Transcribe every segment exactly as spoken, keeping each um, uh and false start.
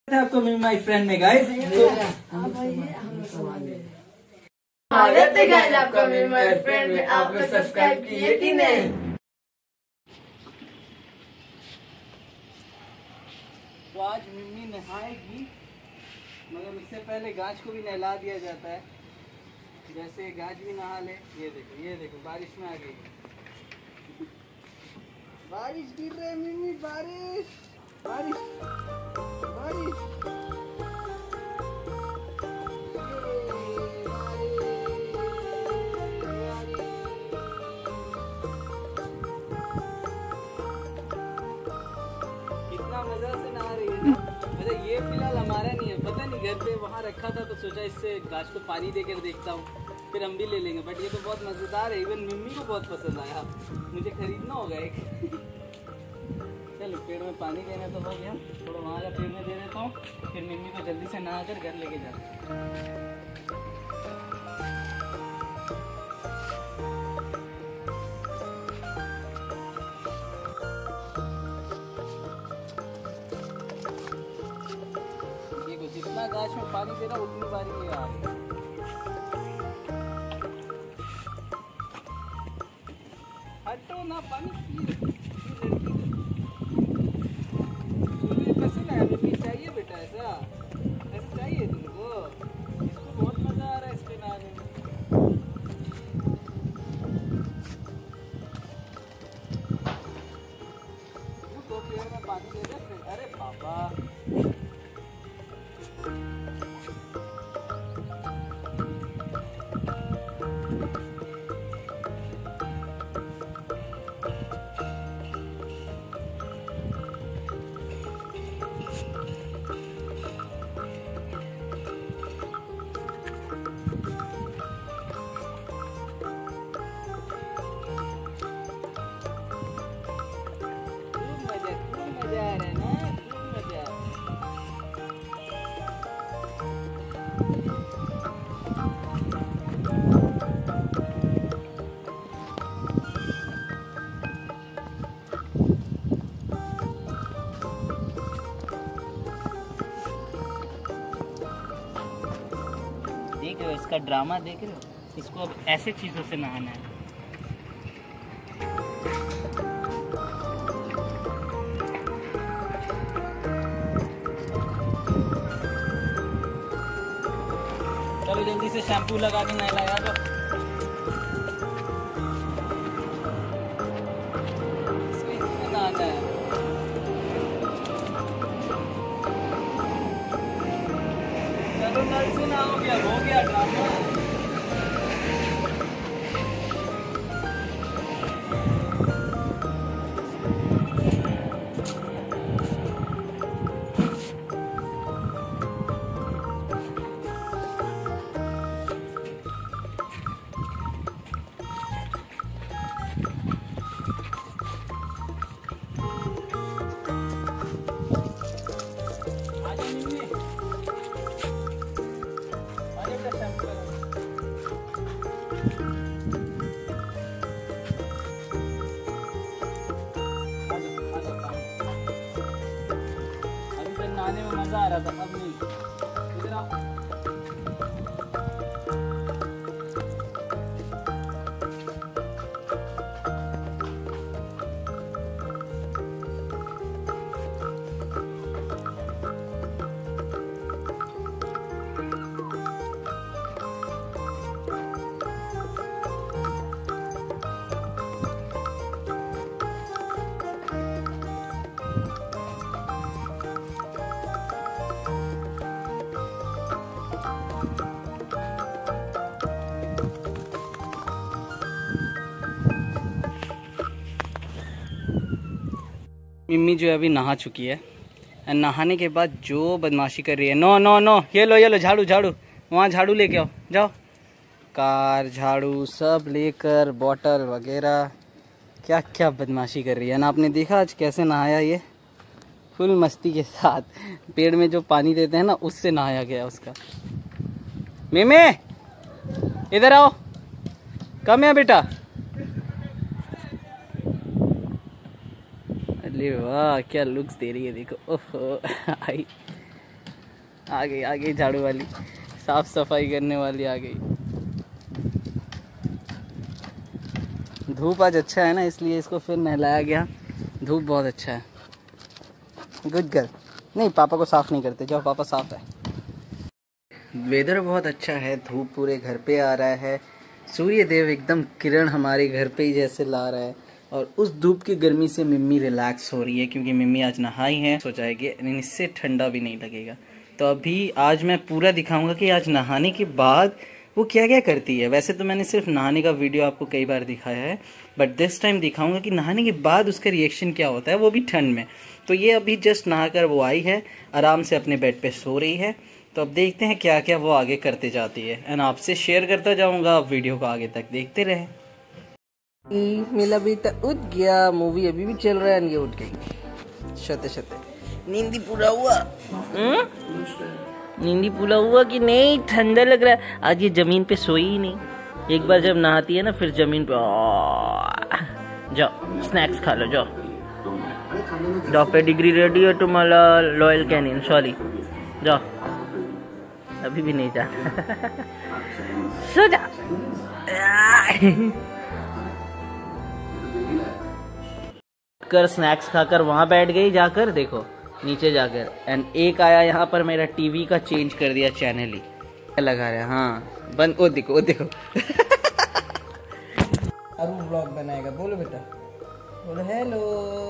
आपको my friend में guys तो स्वागत है गाइस आपका मेरे माय फ्रेंड में। आप लोग सब्सक्राइब किए कि नहीं? तो आज मिम्मी नहाएगी, मगर उससे पहले गाज को भी नहला दिया जाता है। जैसे गाज भी नहा ले। ये देखो ये देखो बारिश में आ गई, बारिश गिर रही है मिम्मी, बारिश बारिश बारिश कितना मजा से नहा रही है ना। मतलब ये फिलहाल हमारा नहीं है, पता नहीं, घर पे वहाँ रखा था तो सोचा इससे गाछ को पानी देकर देखता हूँ, फिर हम भी ले लेंगे। बट ये तो बहुत मजेदार है, इवन मिम्मी को बहुत पसंद आया। मुझे खरीदना होगा एक। चलो पेड़ में पानी देना तो हो गया, थोड़ा वहाँ का पेड़ में दे देता हूँ, फिर मिम्मी को जल्दी से नहा कर घर लेके जाता हूँ। देखो जितना गाछ में पानी दे रहा उतनी बारी ये आ रही है। हटो ना, पानी पी चाहिए बेटा, ऐसा ऐसा चाहिए तुमको। इसको बहुत मजा आ रहा है इसके नहाने में। तो पेड़ में पानी दे दे फिर। अरे पापा मजा आ रहा है ना, मजा। देख रहे हो इसका ड्रामा, देख रहे हो? इसको अब ऐसे चीजों से नहाना है। चलो जल्दी से शैम्पू लगा के नहलाया तो। इसमें नहाना है। चलो नल से नहाओगे, अब हो गया ड्रामा। नहाने में मजा आ रहा था, अब नहीं। इधर आओ। मिम्मी जो है अभी नहा चुकी है, नहाने के बाद जो बदमाशी कर रही है। नो नो नो, ये लो ये लो झाड़ू झाड़ू, वहाँ झाड़ू लेके आओ, जाओ। कार झाड़ू सब लेकर, बॉटल वगैरह, क्या क्या बदमाशी कर रही है ना। आपने देखा आज कैसे नहाया, ये फुल मस्ती के साथ। पेड़ में जो पानी देते हैं ना, उससे नहाया गया उसका। मिम्मी इधर आओ, कम है बेटा। अरे वाह क्या लुक्स दे रही है, देखो। ओहो आई आ गई आ गई झाड़ू वाली, साफ सफाई करने वाली आ गई। धूप आज अच्छा है ना, इसलिए इसको फिर नहलाया गया। धूप बहुत अच्छा है। Good girl. नहीं, पापा को साफ नहीं करते, जाओ पापा साफ है। वेदर बहुत अच्छा है, धूप पूरे घर पे आ रहा है, सूर्य देव एकदम किरण हमारे घर पे ही जैसे ला रहा है। और उस धूप की गर्मी से मिम्मी रिलैक्स हो रही है, क्योंकि मिम्मी आज नहाई है। सोचा है कि इससे ठंडा भी नहीं लगेगा। तो अभी आज मैं पूरा दिखाऊंगा कि आज नहाने के बाद वो क्या क्या करती है। वैसे तो मैंने सिर्फ नहाने का वीडियो आपको कई बार दिखाया है, बट दिस टाइम दिखाऊंगा कि नहाने के बाद उसका रिएक्शन क्या होता है, वो भी ठंड में। तो ये अभी जस्ट नहाकर वो आई है, आराम से अपने बेड पे सो रही है। तो अब देखते हैं क्या क्या वो आगे करते जाती है, एंड आपसे शेयर करता जाऊंगा। आप वीडियो को आगे तक देखते रहे। मेरा बेटा उठ गया, मूवी अभी भी चल रहा है, ये उठ गई। शते शते नींदी पूरा हुआ। नींदी पूरा हुआ कि नहीं? ठंडा लग रहा है। आज ये जमीन पे सोई ही नहीं। एक बार जब नहाती है ना, फिर जमीन पे जाओ स्नैक्स खा लो। जाओ जाओ, पेडिग्री रेडी है तुम्हारा, लॉयल कैनिन, सॉरी जाओ। अभी भी नहीं जाता। सो जा। कर स्नैक्स खाकर वहां बैठ गई जाकर, देखो नीचे जाकर। एंड एक आया यहाँ पर, मेरा टीवी का चेंज कर दिया चैनल ही लगा रहा है। हाँ बंद, ओ देखो ओ देखो। अरुण ब्लॉग बनाएगा, बोलो बेटा, बोलो हेलो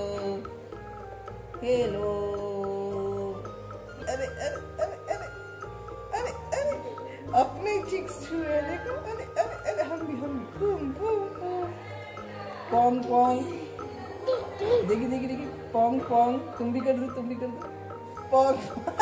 हेलो। अरे अरे अरे अरे अरे अरे अपने चिक्स छू रहे, देखो। अरे अरे अरे हम भी हम भी बूम बूम पोंग पोंग। देखिए देखिए देखिए, पोंग पोंग। तुम भी कर दो, तुम भी कर दो, पोंग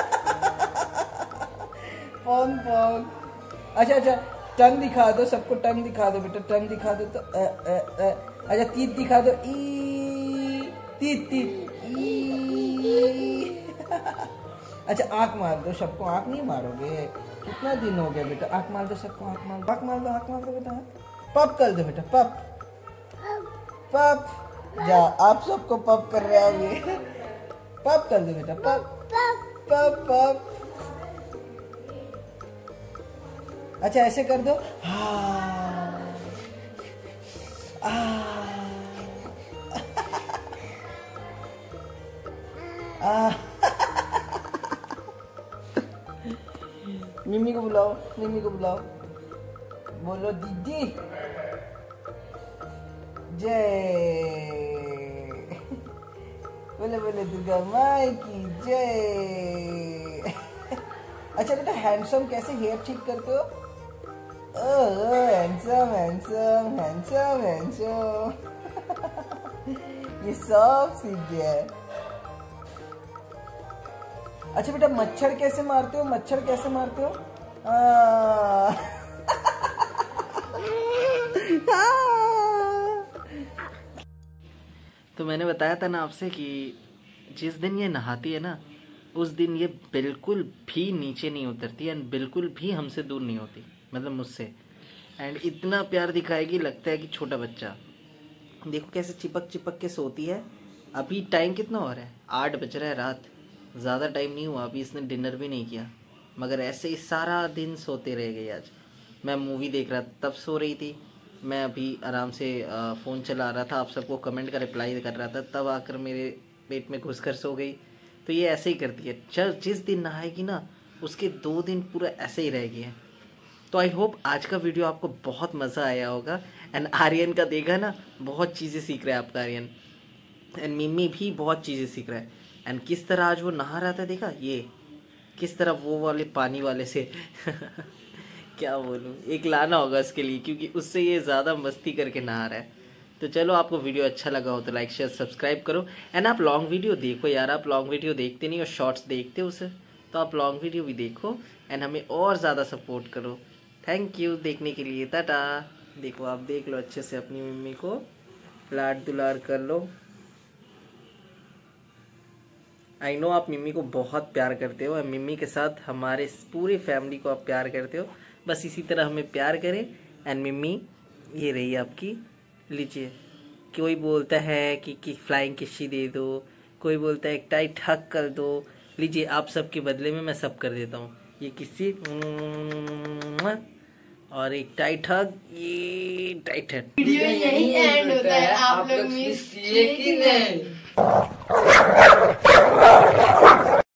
पोंग पोंग। अच्छा अच्छा, टंग दिखा दो सबको, टंग दिखा दो बेटा, टंग दिखा दो तो अ, अ, अ। अच्छा तीत दिखा दो, ई तीत तीत ई। अच्छा आंख मार दो सबको, आंख नहीं मारोगे? कितना दिन हो गया बेटा, आंख मार दो सबको, आंख मार दो, आंख मार दो, आंख मार दो बेटा। पप कर दो बेटा, पप पप। जा, आप सबको पप कर रहे होगे। पप कर दो बेटा, पप पप पप। अच्छा ऐसे कर दो, हाँ मिम्मी को बुलाओ, मिम्मी को बुलाओ, बोलो दीदी जय। बोले बोले दुर्गा माई की जय। अच्छा बेटा, हैंडसम कैसे हेयर ठीक करते हो? Oh handsome handsome handsome handsome. ये सब सीख गया है। अच्छा बेटा, मच्छर कैसे मारते हो? मच्छर कैसे मारते हो? तो मैंने बताया था ना आपसे कि जिस दिन ये नहाती है ना, उस दिन ये बिल्कुल भी नीचे नहीं उतरती एंड बिल्कुल भी हमसे दूर नहीं होती, मतलब मुझसे। एंड इतना प्यार दिखाएगी, लगता है कि छोटा बच्चा। देखो कैसे चिपक चिपक के सोती है। अभी टाइम कितना हो रहा है? आठ बज रहा है रात, ज़्यादा टाइम नहीं हुआ, अभी इसने डिनर भी नहीं किया, मगर ऐसे ही सारा दिन सोते रह गई। आज मैं मूवी देख रहा था तब सो रही थी, मैं अभी आराम से फ़ोन चला रहा था, आप सबको कमेंट का रिप्लाई कर रहा था, तब आकर मेरे पेट में घुस कर सो गई। तो ये ऐसे ही करती है। चल जिस दिन नहाएगी ना, उसके दो दिन पूरा ऐसे ही रहेगी है। तो आई होप आज का वीडियो आपको बहुत मज़ा आया होगा। एंड आर्यन का देखा ना, बहुत चीज़ें सीख रहा है आपका आर्यन। एंड मिम्मी भी बहुत चीज़ें सीख रहा है। एंड किस तरह आज वो नहा रहा था, देखा ये किस तरह वो वाले पानी वाले से क्या बोलूँ, एक लाना होगा इसके लिए, क्योंकि उससे ये ज़्यादा मस्ती करके नहा रहा है। तो चलो, आपको वीडियो अच्छा लगा हो तो लाइक शेयर सब्सक्राइब करो। एंड आप लॉन्ग वीडियो देखो यार, आप लॉन्ग वीडियो देखते नहीं और शॉर्ट्स देखते हो उसे, तो आप लॉन्ग वीडियो भी देखो एंड हमें और ज़्यादा सपोर्ट करो। थैंक यू देखने के लिए, टाटा। देखो आप देख लो अच्छे से, अपनी मम्मी को लाड दुलार कर लो। आई नो आप मिम्मी को बहुत प्यार करते हो, और मिम्मी के साथ हमारे पूरी फैमिली को आप प्यार करते हो। बस इसी तरह हमें प्यार करें। एंड मिम्मी ये रही आपकी, लीजिए। कोई बोलता है कि, कि फ्लाइंग किस्सी दे दो, कोई बोलता है एक टाइट हक कर दो, लीजिए, आप सबके बदले में मैं सब कर देता हूँ। ये किसी और एक टाइट हग, ये टाइट हग। वीडियो यही एंड होता है, आप लोग मिस किए कि नहीं?